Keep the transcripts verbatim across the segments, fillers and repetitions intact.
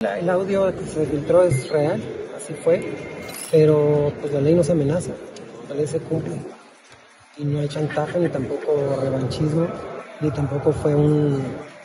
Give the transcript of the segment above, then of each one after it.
El audio que se filtró es real, así fue, pero pues la ley no se amenaza, la ley se cumple y no hay chantaje ni tampoco revanchismo, ni tampoco fue un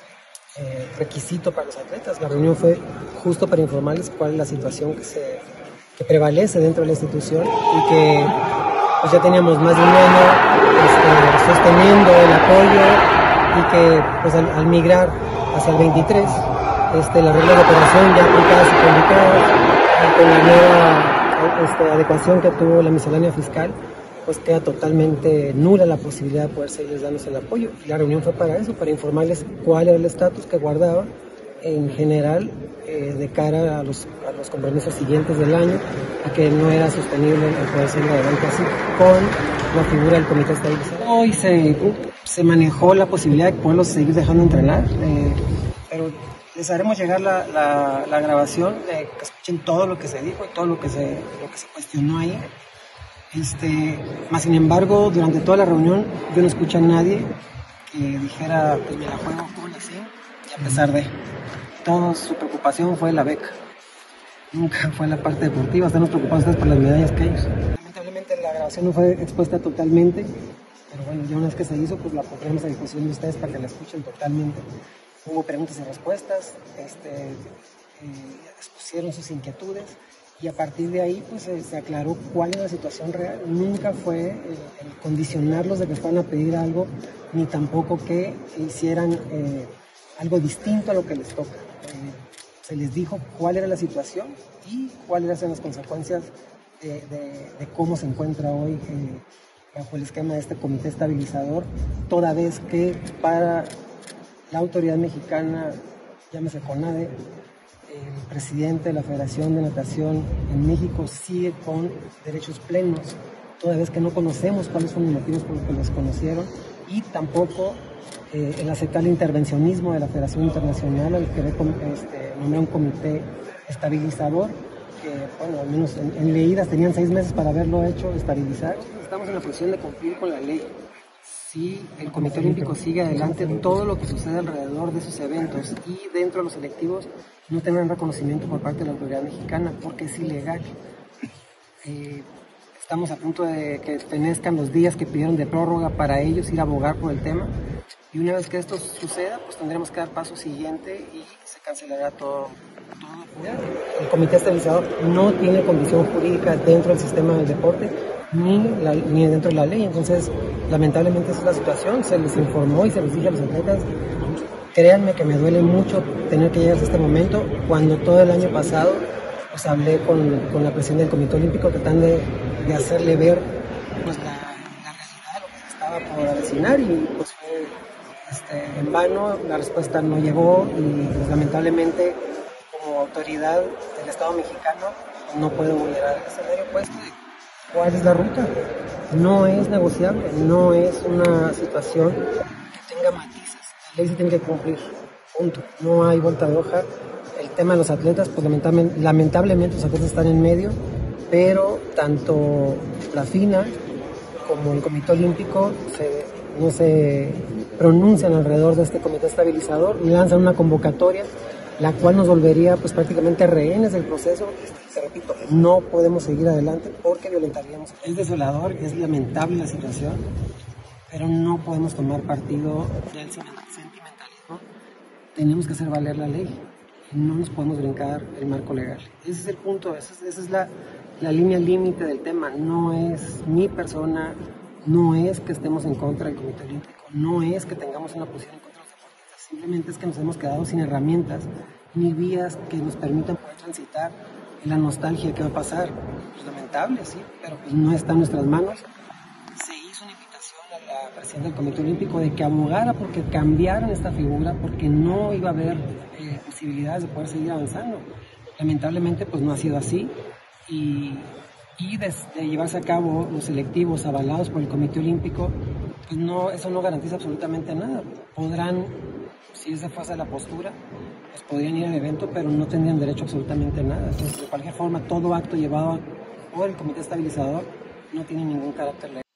eh, requisito para los atletas. La reunión fue justo para informarles cuál es la situación que, se, que prevalece dentro de la institución y que pues ya teníamos más de un año este, sosteniendo el apoyo y que pues al, al migrar hacia el veintitrés, Este, las reglas de operación ya aplicadas y publicadas, y con la nueva este, adecuación que tuvo la miscelánea fiscal, pues queda totalmente nula la posibilidad de poder seguirles dándonos el apoyo. Y la reunión fue para eso, para informarles cuál era el estatus que guardaba en general eh, de cara a los, a los compromisos siguientes del año, a que no era sostenible el poder seguir adelante así con la figura del comité estabilizador. Hoy se, se manejó la posibilidad de poderlos seguir dejando entrenar, eh, pero les haremos llegar la, la, la grabación, de que escuchen todo lo que se dijo y todo lo que se, lo que se cuestionó ahí. Este, más sin embargo, durante toda la reunión yo no escuché a nadie que dijera, pues me la juego con así, y a pesar de todo, su preocupación fue la beca. Nunca fue la parte deportiva, estamos preocupados ustedes por las medallas que ellos. Lamentablemente la grabación no fue expuesta totalmente, pero bueno, ya una vez que se hizo, pues la pondremos a disposición de ustedes para que la escuchen totalmente. Hubo preguntas y respuestas, este, eh, expusieron sus inquietudes y a partir de ahí pues eh, se aclaró cuál era la situación real. Nunca fue eh, el condicionarlos de que fueran a pedir algo, ni tampoco que hicieran eh, algo distinto a lo que les toca. Eh, se les dijo cuál era la situación y cuáles eran las consecuencias de, de, de cómo se encuentra hoy eh, bajo el esquema de este comité estabilizador, toda vez que para la autoridad mexicana, llámese CONADE, el presidente de la Federación de Natación en México sigue con derechos plenos, toda vez que no conocemos cuáles son los motivos por los que los conocieron y tampoco eh, el aceptar el intervencionismo de la Federación Internacional al querer este, nombrar un comité estabilizador, que bueno, al menos en, en leídas tenían seis meses para haberlo hecho, estabilizar. Estamos en la posición de cumplir con la ley. Si el Comité Olímpico sigue adelante, todo lo que sucede alrededor de esos eventos y dentro de los selectivos no tendrán reconocimiento por parte de la autoridad mexicana porque es ilegal. Eh, estamos a punto de que fenezcan los días que pidieron de prórroga para ellos ir a abogar por el tema y una vez que esto suceda, pues tendremos que dar paso siguiente y se cancelará todo. todo. El Comité Estabilizador no tiene condición jurídica dentro del sistema del deporte ni, la, ni dentro de la ley, entonces lamentablemente esa es la situación, se les informó y se les dije a los atletas, créanme que me duele mucho tener que llegar a este momento, cuando todo el año pasado pues hablé con, con la presidenta del Comité Olímpico tratando de, de hacerle ver pues la, la realidad de lo que se estaba por avecinar y pues fue este, en vano, la respuesta no llegó y pues, lamentablemente como autoridad del Estado mexicano no puedo vulnerar el escenario puesto de cuál es la ruta. No es negociable, no es una situación que tenga matices. La ley se tiene que cumplir, punto. No hay vuelta de hoja. El tema de los atletas, pues lamentablemente, lamentablemente los atletas están en medio, pero tanto la FINA como el Comité Olímpico se, no se pronuncian alrededor de este comité estabilizador y lanzan una convocatoria, la cual nos volvería pues prácticamente rehenes del proceso. Te repito, no podemos seguir adelante porque violentaríamos. Es desolador, es lamentable la situación, pero no podemos tomar partido del sentimentalismo. Tenemos que hacer valer la ley. No nos podemos brincar el marco legal. Ese es el punto, esa es, esa es la, la línea límite del tema. No es mi persona, no es que estemos en contra del Comité Olímpico, no es que tengamos una posición en contra de los deportistas. Simplemente es que nos hemos quedado sin herramientas ni vías que nos permitan poder transitar la nostalgia que va a pasar. Pues lamentable, sí, pero pues no está en nuestras manos. Se hizo una invitación a la presidenta del Comité Olímpico de que abogara porque cambiaran esta figura, porque no iba a haber eh, posibilidades de poder seguir avanzando. Lamentablemente pues no ha sido así y, y de, de llevarse a cabo los selectivos avalados por el Comité Olímpico, pues no, eso no garantiza absolutamente nada. Podrán, si esa fuese la postura, pues podrían ir al evento, pero no tendrían derecho a absolutamente nada. Entonces, de cualquier forma, todo acto llevado por el Comité Estabilizador no tiene ningún carácter legal.